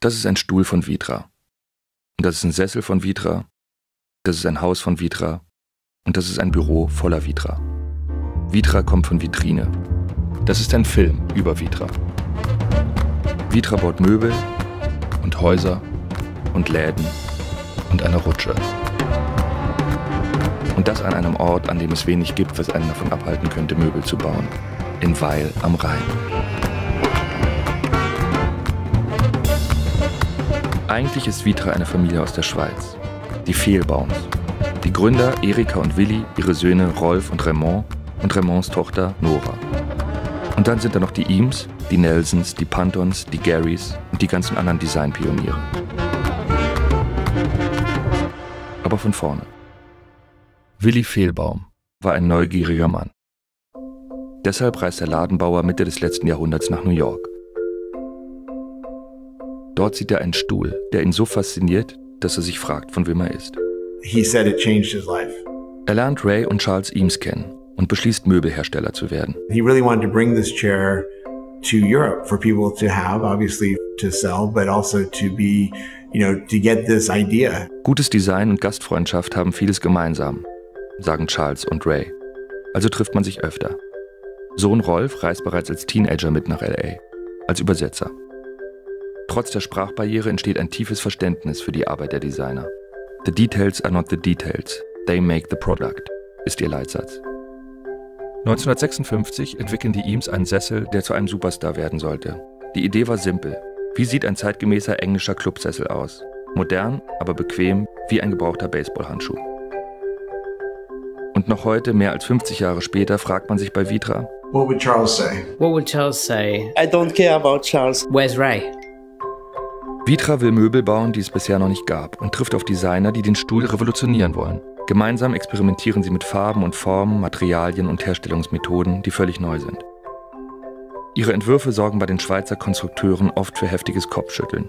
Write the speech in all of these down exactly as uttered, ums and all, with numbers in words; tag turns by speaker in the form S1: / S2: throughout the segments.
S1: Das ist ein Stuhl von Vitra. Und das ist ein Sessel von Vitra. Das ist ein Haus von Vitra. Und das ist ein Büro voller Vitra. Vitra kommt von Vitrine. Das ist ein Film über Vitra. Vitra baut Möbel und Häuser und Läden und eine Rutsche. Und das an einem Ort, an dem es wenig gibt, was einen davon abhalten könnte, Möbel zu bauen. In Weil am Rhein. Eigentlich ist Vitra eine Familie aus der Schweiz. Die Fehlbaums. Die Gründer Erika und Willi, ihre Söhne Rolf und Raymond und Raymonds Tochter Nora. Und dann sind da noch die Eames, die Nelsons, die Pantons, die Garys und die ganzen anderen Designpioniere. Aber von vorne. Willi Fehlbaum war ein neugieriger Mann. Deshalb reist der Ladenbauer Mitte des letzten Jahrhunderts nach New York. Dort sieht er einen Stuhl, der ihn so fasziniert, dass er sich fragt, von wem er ist.
S2: He said it changed his life.
S1: Er lernt Ray und Charles Eames kennen und beschließt, Möbelhersteller zu werden.
S2: He really wanted to bring this chair to Europe for people to have, obviously to sell, but also to be, you know, to get this idea.
S1: Gutes Design und Gastfreundschaft haben vieles gemeinsam, sagen Charles und Ray. Also trifft man sich öfter. Sohn Rolf reist bereits als Teenager mit nach L A, als Übersetzer. Trotz der Sprachbarriere entsteht ein tiefes Verständnis für die Arbeit der Designer. The details are not the details, they make the product, ist ihr Leitsatz. neunzehnhundertsechsundfünfzig entwickeln die Eames einen Sessel, der zu einem Superstar werden sollte. Die Idee war simpel. Wie sieht ein zeitgemäßer englischer Clubsessel aus? Modern, aber bequem, wie ein gebrauchter Baseballhandschuh. Und noch heute, mehr als fünfzig Jahre später, fragt man sich bei Vitra:
S2: What would Charles say?
S3: What would Charles say?
S4: I don't care about Charles.
S3: Where's Ray?
S1: Vitra will Möbel bauen, die es bisher noch nicht gab, und trifft auf Designer, die den Stuhl revolutionieren wollen. Gemeinsam experimentieren sie mit Farben und Formen, Materialien und Herstellungsmethoden, die völlig neu sind. Ihre Entwürfe sorgen bei den Schweizer Konstrukteuren oft für heftiges Kopfschütteln.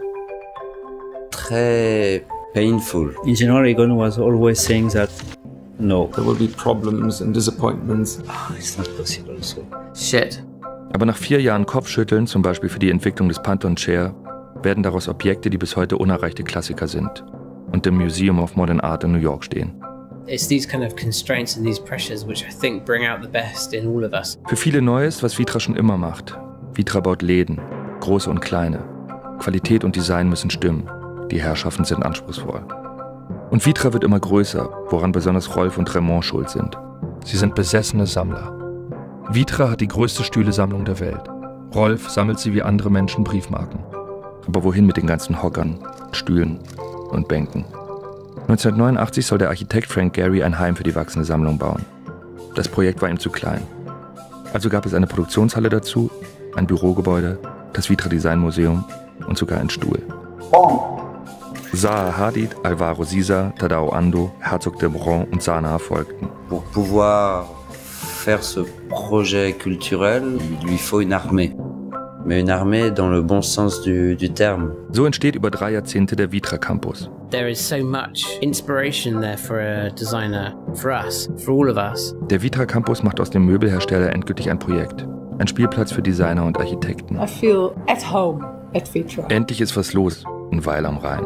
S4: Très painful.
S5: Engineer Egon was always saying that no,
S6: there will be problems and disappointments.
S5: Oh, it's not possible. So.
S3: Shit.
S1: Aber nach vier Jahren Kopfschütteln, zum Beispiel für die Entwicklung des Panton Chair, werden daraus Objekte, die bis heute unerreichte Klassiker sind und im Museum of Modern Art in New York stehen.
S3: It's these kind of constraints and these pressures which I think bring out the best in all of us.
S1: Für viele Neues, was Vitra schon immer macht. Vitra baut Läden, große und kleine. Qualität und Design müssen stimmen. Die Herrschaften sind anspruchsvoll. Und Vitra wird immer größer, woran besonders Rolf und Raymond schuld sind. Sie sind besessene Sammler. Vitra hat die größte Stühlesammlung der Welt. Rolf sammelt sie wie andere Menschen Briefmarken. Aber wohin mit den ganzen Hockern, Stühlen und Bänken? neunzehnhundertneunundachtzig soll der Architekt Frank Gehry ein Heim für die wachsende Sammlung bauen. Das Projekt war ihm zu klein. Also gab es eine Produktionshalle dazu, ein Bürogebäude, das Vitra Design Museum und sogar einen Stuhl. Zaha Hadid, Alvaro Siza, Tadao Ando, Herzog de Bron und Sanaa folgten.
S4: Pour pouvoir faire ce projet culturel, il lui faut une armée. Mais une armée dans le bon sens du, du terme.
S1: So entsteht über drei Jahrzehnte der Vitra Campus.
S3: There is so much inspiration there for a designer, for us, for all of us.
S1: Der Vitra Campus macht aus dem Möbelhersteller endgültig ein Projekt. Ein Spielplatz für Designer und Architekten.
S7: I feel at home at Vitra.
S1: Endlich ist was los in Weil am Rhein.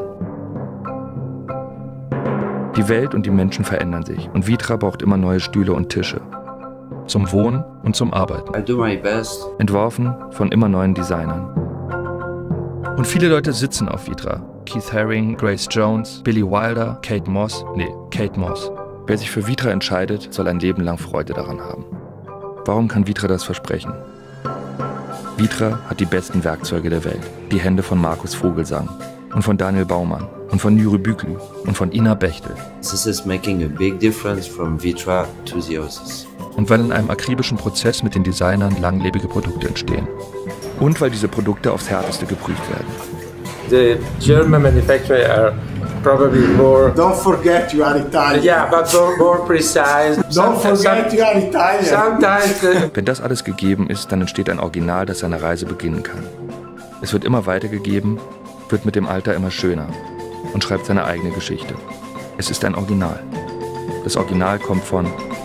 S1: Die Welt und die Menschen verändern sich und Vitra braucht immer neue Stühle und Tische. Zum Wohnen und zum Arbeiten.
S4: I do my best.
S1: Entworfen von immer neuen Designern. Und viele Leute sitzen auf Vitra. Keith Haring, Grace Jones, Billy Wilder, Kate Moss. Nee, Kate Moss. Wer sich für Vitra entscheidet, soll ein Leben lang Freude daran haben. Warum kann Vitra das versprechen? Vitra hat die besten Werkzeuge der Welt. Die Hände von Markus Vogelsang und von Daniel Baumann und von Nuri Büklü und von Ina Bechtel.
S4: This is making a big difference from Vitra to the others.
S1: Und weil in einem akribischen Prozess mit den Designern langlebige Produkte entstehen. Und weil diese Produkte aufs Härteste geprüft werden.
S6: The German manufacturers are probably more...
S2: Don't forget you are Italian.
S6: Yeah, but more, more precise.
S2: Don't forget you are Italian.
S6: Sometimes... Uh,
S1: Wenn das alles gegeben ist, dann entsteht ein Original, das seine Reise beginnen kann. Es wird immer weitergegeben, wird mit dem Alter immer schöner und schreibt seine eigene Geschichte. Es ist ein Original. Das Original kommt von